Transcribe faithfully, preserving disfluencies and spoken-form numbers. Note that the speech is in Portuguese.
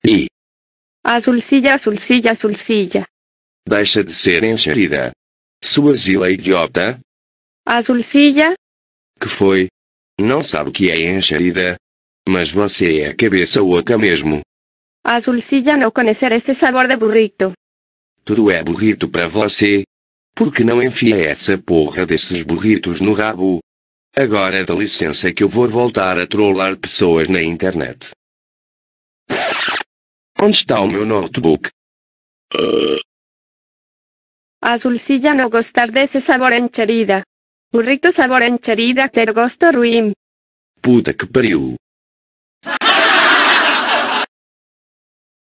E Azulcilla, azulcilla, azulcilla. deixa de ser enxerida. Sua zila idiota? Azulcilla, Que foi? Não sabe o que é enxerida? Mas você é a cabeça oca mesmo. azulcilla no conocer esse sabor de burrito. Tudo é burrito pra você. Por que não enfia essa porra desses burritos no rabo? Agora dá licença que eu vou voltar a trollar pessoas na internet. Onde está o meu notebook? Azulcilla no gostar desse sabor encherida. Burrito sabor encherida ter gosto ruim. Puta que pariu.